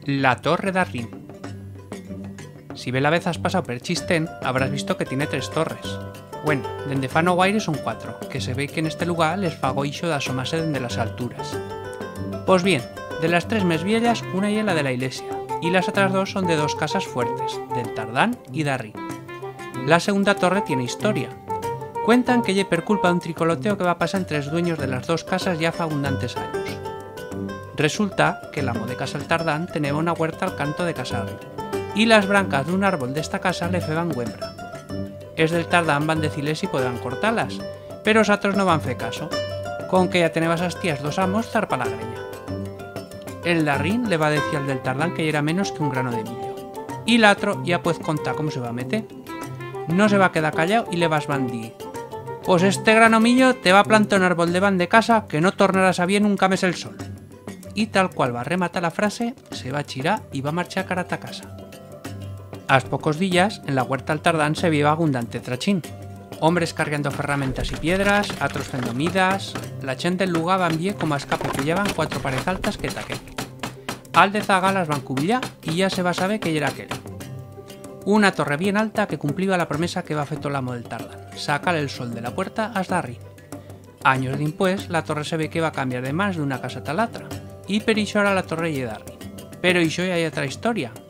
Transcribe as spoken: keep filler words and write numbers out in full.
La Torre d'Arrin. Si ve la vez has pasado per Chistén, habrás visto que tiene tres torres. Bueno, dende fa no guaire son cuatro, que se ve que en este lugar les fago ixo de asomase dende las alturas. Pues bien, de las tres mes viellas, una y la de la iglesia, y las otras dos son de dos casas fuertes, del Tardán y d'Arrin. La segunda torre tiene historia. Cuentan que lle per culpa de un tricoloteo que va a pasar entre los dueños de las dos casas ya fa abundantes años. Resulta que l'amo de casa el Tardán tenía una huerta al canto de casa d'Arrin, y las brancas d'un árbol d'esta casa le feban güembra. Es del Tardán van decirle si podrán cortarlas, pero os otros no van fe caso, con que ya tenebas as tías dos amos zarpa la greña. El d'Arrin le va a decir al del Tardán que era menos que un grano de millo, y l'atro ya pues contar cómo se va a meter. No se va a quedar callado y le vas van dir: pues este grano millo te va a plantar un árbol de van de casa que no tornarás a bien un cames el sol. Y tal cual va a rematar la frase, se va a chirar y va a marchar cara a ta casa. A pocos días, en la huerta al Tardán se vio abundante trachín. Hombres cargando ferramentas y piedras, atros fendo midas, la chente del lugar van bien como a escape pillaban cuatro pares altas que taqué. Al de zaga las van cubillar y ya se va a saber que era aquel. Una torre bien alta que cumplía la promesa que va feto l'amo del Tardán, sacar el sol de la puerta hasta d'Arrin. Años dimpués, la torre se ve que va a cambiar de más de una casa tal otra, y per ixo ahora la torre lle d'Arrin. Pero ixo ya hay otra historia,